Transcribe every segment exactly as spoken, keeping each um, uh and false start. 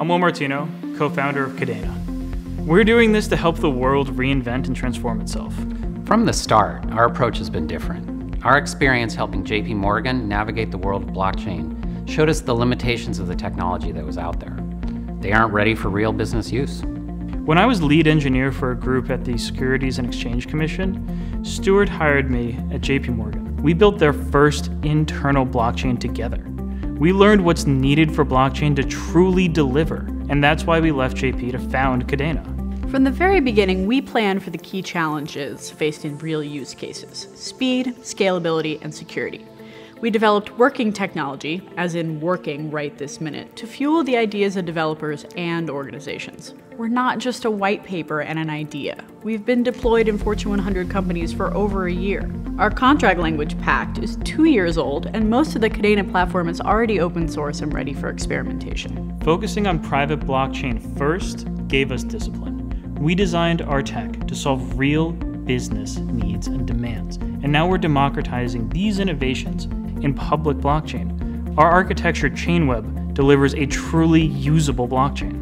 I'm Will Martino, co-founder of Kadena. We're doing this to help the world reinvent and transform itself. From the start, our approach has been different. Our experience helping J P Morgan navigate the world of blockchain showed us the limitations of the technology that was out there. They aren't ready for real business use. When I was lead engineer for a group at the Securities and Exchange Commission, Stuart hired me at J P Morgan. We built their first internal blockchain together. We learned what's needed for blockchain to truly deliver, and that's why we left J P to found Kadena. From the very beginning, we planned for the key challenges faced in real use cases: speed, scalability, and security. We developed working technology, as in working right this minute, to fuel the ideas of developers and organizations. We're not just a white paper and an idea. We've been deployed in Fortune one hundred companies for over a year. Our contract language, Pact, is two years old, and most of the Kadena platform is already open source and ready for experimentation. Focusing on private blockchain first gave us discipline. We designed our tech to solve real business needs and demands, and now we're democratizing these innovations in public blockchain. Our architecture, Chainweb, delivers a truly usable blockchain.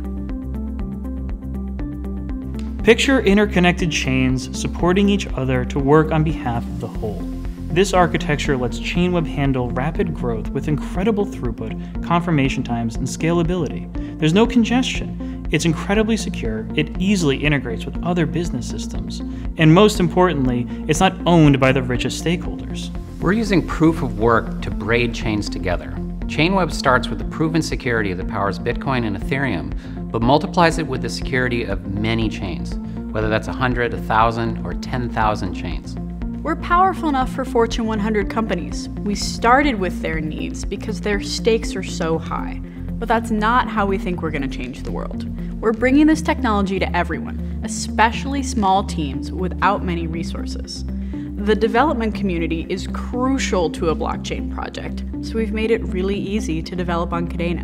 Picture interconnected chains supporting each other to work on behalf of the whole. This architecture lets Chainweb handle rapid growth with incredible throughput, confirmation times, and scalability. There's no congestion. It's incredibly secure, it easily integrates with other business systems, and most importantly, it's not owned by the richest stakeholders. We're using proof of work to braid chains together. Chainweb starts with the proven security that powers Bitcoin and Ethereum, but multiplies it with the security of many chains, whether that's one hundred, one thousand, or ten thousand chains. We're powerful enough for Fortune one hundred companies. We started with their needs because their stakes are so high. But that's not how we think we're going to change the world. We're bringing this technology to everyone, especially small teams without many resources. The development community is crucial to a blockchain project, so we've made it really easy to develop on Kadena.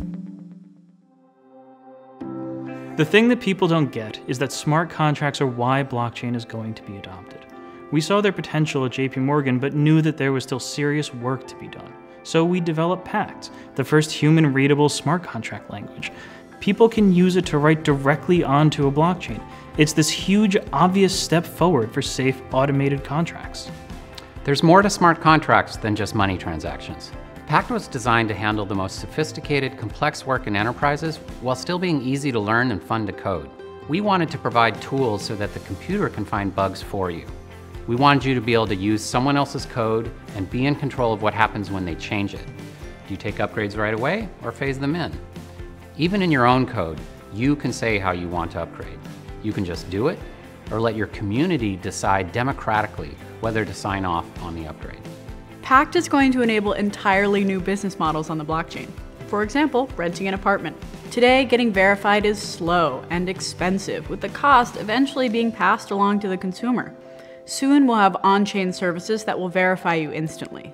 The thing that people don't get is that smart contracts are why blockchain is going to be adopted. We saw their potential at J P Morgan, but knew that there was still serious work to be done. So we developed Pact, the first human-readable smart contract language. People can use it to write directly onto a blockchain. It's this huge, obvious step forward for safe, automated contracts. There's more to smart contracts than just money transactions. Pact was designed to handle the most sophisticated, complex work in enterprises while still being easy to learn and fun to code. We wanted to provide tools so that the computer can find bugs for you. We wanted you to be able to use someone else's code and be in control of what happens when they change it. Do you take upgrades right away or phase them in? Even in your own code, you can say how you want to upgrade. You can just do it, or let your community decide democratically whether to sign off on the upgrade. Pact is going to enable entirely new business models on the blockchain. For example, renting an apartment. Today, getting verified is slow and expensive, with the cost eventually being passed along to the consumer. Soon we'll have on-chain services that will verify you instantly.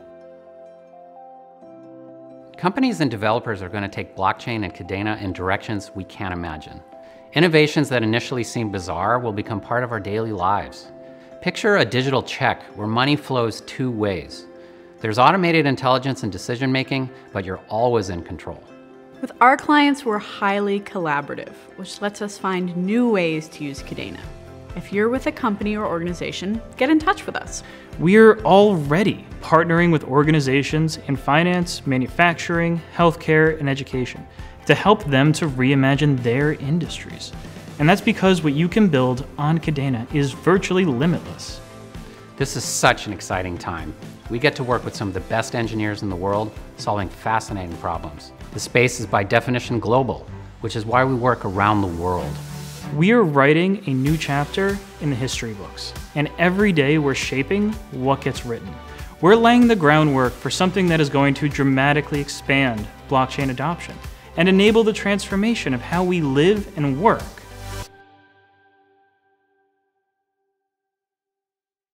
Companies and developers are going to take blockchain and Kadena in directions we can't imagine. Innovations that initially seem bizarre will become part of our daily lives. Picture a digital check where money flows two ways. There's automated intelligence and decision-making, but you're always in control. With our clients, we're highly collaborative, which lets us find new ways to use Kadena. If you're with a company or organization, get in touch with us. We're already partnering with organizations in finance, manufacturing, healthcare, and education to help them to reimagine their industries. And that's because what you can build on Kadena is virtually limitless. This is such an exciting time. We get to work with some of the best engineers in the world, solving fascinating problems. The space is by definition global, which is why we work around the world. We are writing a new chapter in the history books, and every day we're shaping what gets written. We're laying the groundwork for something that is going to dramatically expand blockchain adoption and enable the transformation of how we live and work